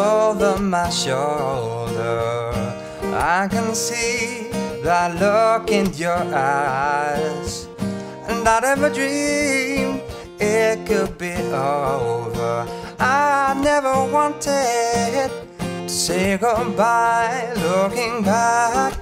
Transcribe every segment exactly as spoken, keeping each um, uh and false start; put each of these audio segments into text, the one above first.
over my shoulder. I can see that look in your eyes, and I never dreamed it could be over. I never wanted to say goodbye, looking back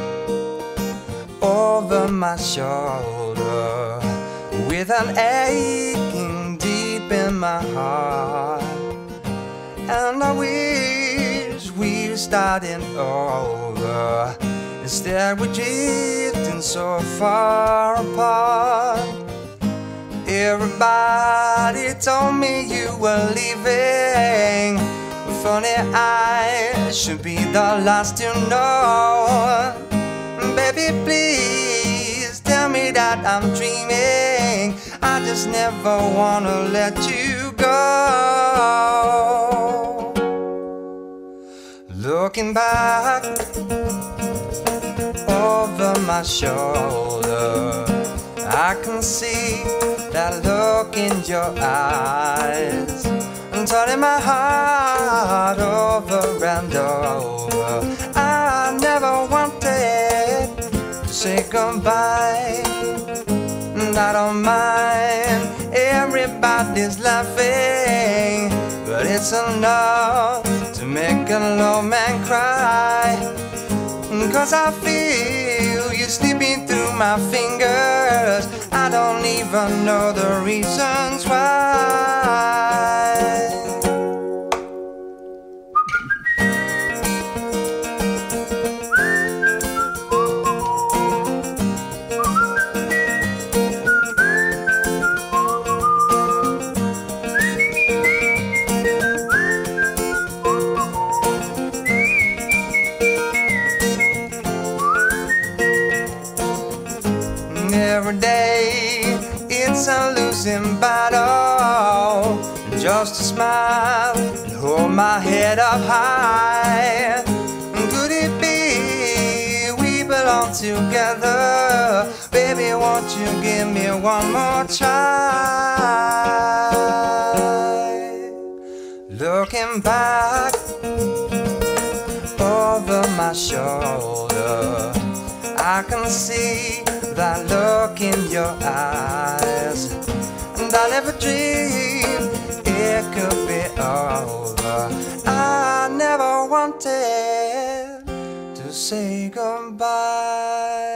over my shoulder with an aching deep in my heart. And I wish we were starting over. Instead we're drifting so far apart. Everybody told me you were leaving. Funny, I should be the last to know. Baby, please tell me that I'm dreaming. I just never wanna let you go. Looking back over my shoulder, I can see that look in your eyes, and turning my heart over and over. I never wanted to say goodbye. I don't mind, everybody's laughing, but it's enough to make a low man cry. Cause I feel you slipping through my fingers. I don't even know the reasons why. Every day it's a losing battle. Just to smile and hold my head up high. Could it be we belong together? Baby, won't you give me one more try? Looking back over my shoulder, I can see that look in your eyes, and I never dreamed it could be over. I never wanted to say goodbye.